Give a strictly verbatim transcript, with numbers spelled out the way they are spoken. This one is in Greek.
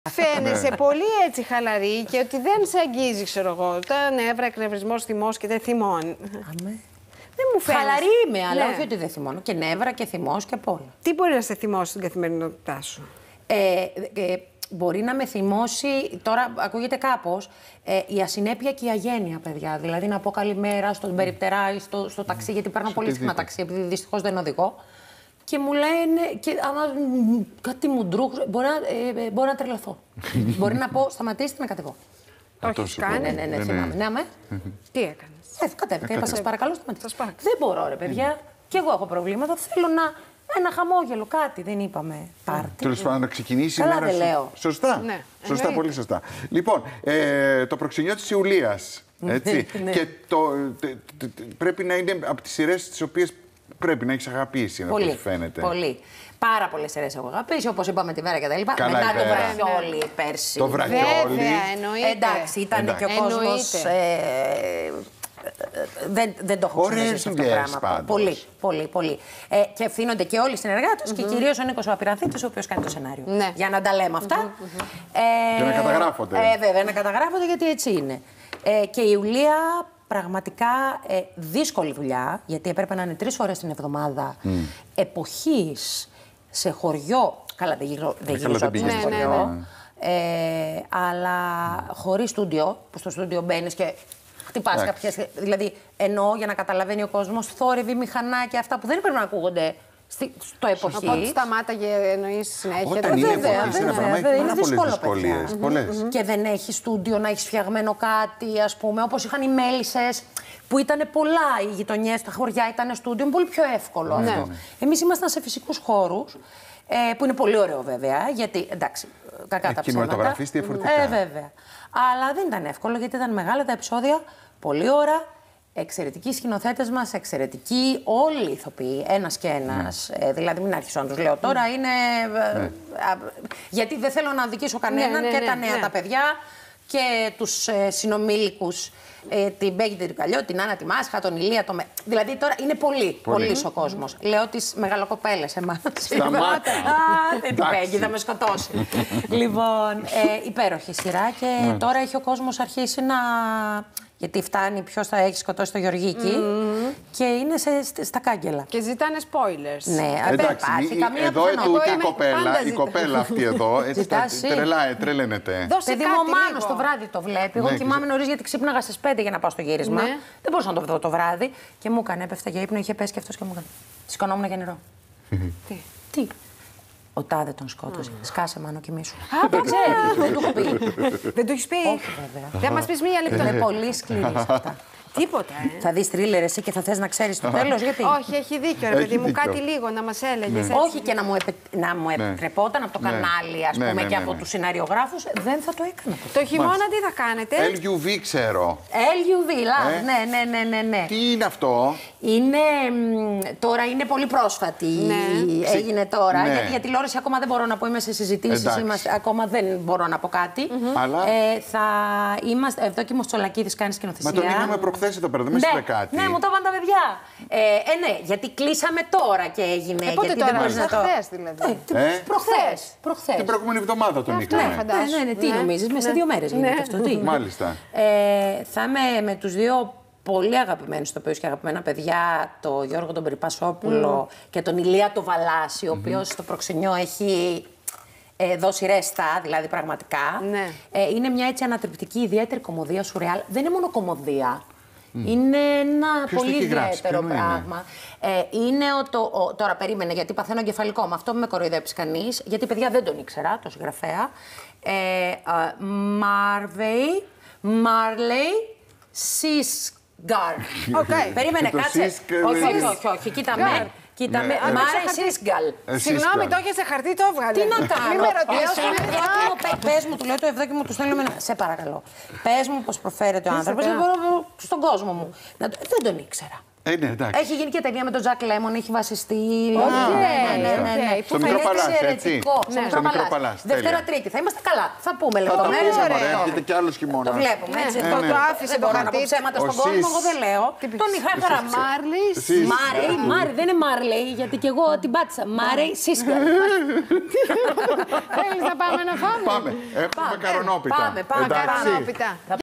Φαίνεσαι πολύ έτσι χαλαρή και ότι δεν σε αγγίζει, ξέρω εγώ, τα νεύρα, εκνευρισμός, θυμός και δεν θυμώνει. Αμέ. Δεν μου φαίνεται. Χαλαρή είμαι, αλλά ναι. όχι ότι δεν θυμώνω. Και νεύρα και θυμός και απ' όλα. Τι μπορεί να σε θυμώσει στην καθημερινότητά σου? Ε, ε, μπορεί να με θυμώσει, τώρα ακούγεται κάπως, ε, η ασυνέπεια και η αγένεια, παιδιά. Δηλαδή να πω καλημέρα στον περιπτερά ή στο, στο ταξί, γιατί παίρνω πολύ συχνά ταξί, επειδή δυστυχώς δεν οδηγώ. Και μου λένε, και άμα κάτι μου ντρούχει, μπορεί, ε, μπορεί να τρελαθώ. Μπορεί να πω, σταματήστε να κατεβώ. Όχι, κάνει. Ναι, ναι, ναι, θυμάμαι. Ναι, αμέ. Τι έκανες? Ε, κατέβηκα, είπα, σας παρακαλώ, σταματήστε. Δεν μπορώ, ρε παιδιά. Mm. Κι εγώ έχω προβλήματα. Θέλω να. Ένα χαμόγελο, κάτι. Δεν είπαμε πάρτι. Τέλος πάντων, να ξεκινήσει η Καλά, μέρα δεν σου. λέω. Σωστά. Ναι, σωστά, εννοείται. πολύ σωστά. Λοιπόν, ε, το προξενιό της Ιουλίας. Έτσι. Ναι. Και το, τε, τε, τε, πρέπει να είναι από τις σειρές τις οποίες πρέπει να έχεις αγαπήσει, από ό,τι φαίνεται. Πολύ. Πάρα πολλές σειρές έχω αγαπήσει, όπως είπαμε τη Βέρα και τα λοιπά. Καλά, Μετά η το Βέρα. βραχιόλι πέρσι. Το βραχιόλι. Βέβαια, εννοείται. Εντάξει, ήταν Εντάξει. και ο κόσμος. Ε, δεν, δεν το έχω Ωραίες ξαναζήσει αυτό το δουλειές πράγμα. πάντως. Πολύ, πολύ, πολύ. Ε, και ευθύνονται και όλοι οι συνεργάτες mm-hmm. και κυρίως ο Νίκος ο Απειρανθήτης, ο οποίος κάνει το σενάριο. Ναι. Για να τα λέμε αυτά. Mm-hmm. Ε, Και να καταγράφονται. Ε, βέβαια, να καταγράφονται γιατί έτσι είναι. Ε, και η Ιουλία πραγματικά ε, δύσκολη δουλειά, γιατί έπρεπε να είναι τρεις φορές την εβδομάδα mm. εποχής σε χωριό. Καλά, δεν γύρω, δεν γύρω σε ναι, χωριό. ναι, ναι. Ε, αλλά χωρίς στούντιο, που στο στούντιο μπαίνεις και χτυπάς κάποιες. Δηλαδή, εννοώ για να καταλαβαίνει ο κόσμος, θόρυβοι, μηχανάκια, αυτά που δεν πρέπει να ακούγονται στο εποχή. Οπότε σταμάταγε εννοείς συνέχεια. Όταν είναι βέβαια, εποχή στην βέβαια, Ευρώπη, βέβαια, έχει είναι πολλές δύσκολο, δυσκολίες. παιδιά. Πολλές. Και δεν έχει στούντιο να έχει φτιαγμένο κάτι, ας πούμε, όπως είχαν οι Μέλισσες, που ήταν πολλά οι γειτονιές, τα χωριά ήταν στούντιο, είναι πολύ πιο εύκολο Ναι, αυτό. ναι. Εμείς ήμασταν σε φυσικούς χώρους, ε, που είναι πολύ ωραίο βέβαια, γιατί εντάξει, κακά τα ψέματα. Κινηματογραφείς διαφορετικά. Ε, βέβαια. Αλλά δεν ήταν εύκολο, γιατί ήταν μεγάλα τα επεισόδια, πολλή ώρα. Εξαιρετικοί σκηνοθέτες μας, εξαιρετικοί όλοι οι ηθοποιοί, ένας και ένας. Ναι. Ε, δηλαδή, μην άρχισω να τους λέω τώρα, είναι. Ναι. Ε, α, γιατί δεν θέλω να αδικήσω κανέναν, Ναι, ναι, και ναι, τα νέα ναι. τα παιδιά και τους ε, συνομήλικους. Ε, την Μπέγκη την Ρικαλιό, την Άννα τη Μάσχα, τον Ηλία, το Με... Δηλαδή τώρα είναι πολύ, Πολύ. πολύ ο κόσμος. Λέω τις μεγαλοκοπέλες εμάς. Σταμάτα. Α, δεν την Εντάξει. Μπέγκη, θα με σκοτώσει. Λοιπόν, ε, υπέροχη σειρά και τώρα έχει ο κόσμος αρχίσει να. Γιατί φτάνει ποιος θα έχει σκοτώσει το Γεωργίκη Mm-hmm. και είναι σε, st- στα κάγκελα. Και ζητάνε spoilers. Ναι, δεν Εντάξει, υπάρχει η- καμία εδώ πιθανότητα. ετούτη η είμαι- κοπέλα, πάντα η ζητά. κοπέλα αυτή εδώ, έτσι τα Ζητάς, τρελάει, τρελαίνεται. Δώσε Παιδί κάτι μου, ο Μάνος λίγο. το βράδυ το βλέπει. Εγώ Ναι, κοιμάμαι νωρίς γιατί ξύπναγα στις πέντε για να πάω στο γύρισμα. Ναι. Δεν μπορούσα να το δω το βράδυ. Και μου έκανε, έπεφτα για ύπνο, είχε πέσει και αυτός και μου έκανε. Σηκωνόμουν για νερό. Τι. Τι. Ο τάδε τον σκότωσε. Σκάσε, Μάνο, κοιμήσου. Α, δεν ξέρει. Δεν του έχω πει. Δεν το έχεις πει? Όχι, βέβαια. Δεν μας πεις μία λεπτό. Είναι πολύ σκληρή σε αυτά. Τίποτα, ε. Θα δεις θρίλερ εσύ και θα θες να ξέρεις το τέλος, γιατί. Όχι, έχει δίκιο, ρε Έχει παιδί μου. δίκιο. Κάτι λίγο να μας έλεγες. έτσι. Όχι και να μου, επε... να μου επιτρεπόταν από το Ναι. κανάλι, ας Ναι, πούμε, ναι, και ναι, από ναι. τους σεναριογράφους, δεν θα το έκανα. Το χειμώνα τι θα κάνετε? ελ γιου βι ξέρω. ελ γιου βι, λάβ, Ε. ναι, ναι, ναι, ναι, ναι. Τι είναι αυτό? Είναι, μ, τώρα είναι πολύ πρόσφατη, Ναι. έγινε τώρα, Ναι. γιατί για τηλεόραση ακόμα δεν μπορώ να πω, είμαι σε συζητήσεις, Εντάξει. είμαστε, ακόμα δεν μπορώ να πω κάτι. Αλλά- Ε, θα είμαστε, εδώ και ο Μοστσολακίδης κάνει σκηνοθεσία. Μα τον είχαμε προχθές εδώ πέρα, δεν με Ναι, είπε κάτι. ναι, μου το είπαν τα παιδιά. Ε, ε, ναι, γιατί κλείσαμε τώρα και έγινε. Ε, πότε γιατί τώρα, δεν μπορείς σαν να το... χθες δηλαδή. Ε, Ε? προχθές. προχθές. Την προηγούμενη εβδομάδα τον Αυτό, είχαμε. φαντάζομαι. Ναι, ναι, ναι, τι Ναι. νομίζεις, μέσα σε Ναι. δύο μέρες γίνεται Ναι. αυτό. Τι. Μάλιστα. Ε, θα είμαι με τους δύο πολύ αγαπημένους ηθοποιούς και αγαπημένα παιδιά, τον Γιώργο τον Περιπασόπουλο και τον Ηλία τον Βαλάση, ο οποίος στο προξενιό έχει ε, δώσει ρέστα, δηλαδή πραγματικά. Ναι. Ε, είναι μια έτσι ανατρεπτική, ιδιαίτερη κομμωδία, σουρεάλ. Δεν είναι μόνο κομμωδία. Είναι ένα Ποιος το πολύ έχει γράψει, ιδιαίτερο ποιον είναι? πράγμα. Ε, είναι ο, το, ο, τώρα περίμενε, γιατί παθαίνω εγκεφαλικό. Με αυτό μην με κοροϊδέψει κανείς, γιατί παιδιά δεν τον ήξερα, το συγγραφέα. Ε, Μάρβεϊ, Μάρλεϊ, Σίσγκαρ. Οκ. Περίμενε, Και το κάτσε. Σίσκ- Όχι, όχι, Σίσκ- όχι, όχι, κοίτα Γκαρ. με. Κοίτα Ναι, με. ε, Μάρε Σίσγκαλ. Ε, Συγγνώμη, σύσκαλ. το είχε σε χαρτί, το έβγαλε. Τι να κάνω. Μην με Λέω ρωτήσεις. στον Ευδόκιμο, πε- πες μου, του λέω το Ευδόκιμο, του στέλνω με ένα. Σε παρακαλώ. Πες μου πώς προφέρεται ο άνθρωπος. Δεν μπορώ στον κόσμο μου. Να το- Δεν τον ήξερα. Ε, ναι, εντάξει. Έχει γίνει και ταινία με τον Τζακ Λέμον, έχει βασιστεί. Οκ, Ναι, ναι, ναι, ναι. οκ. Στο Που Μικρό είναι Παλάς, έτσι. εξαιρετικό. Ναι. Στο Μικρό Παλάς, Δευτέρα τέλεια. Τρίτη. Θα είμαστε καλά. Θα πούμε Θα τα λεπτομέρειες. πούμε, από μωρέ, τώρα. έρχεται κι άλλος χειμώνας. Το βλέπουμε. Έτσι. Ναι, Το- το το- άφησε Δεν το μπορώ να πω χαρτί. ψέματα στον Οσίς. κόσμο, εγώ δεν λέω. Τον είχα χαραμά. Μάρλι. Εσείς. Μάρεϊ, Μάρεϊ, δεν είναι Μάρλεϊ, γιατί και εγώ την πάτησα. Μάρεϊ, Σίσκερ. Θέλεις να πάμε να φάμε. Πάμε. Έχουμε Πάμε, καρονόπιτα. πάμε, πάμε, Εντάξει. Καρονόπιτα.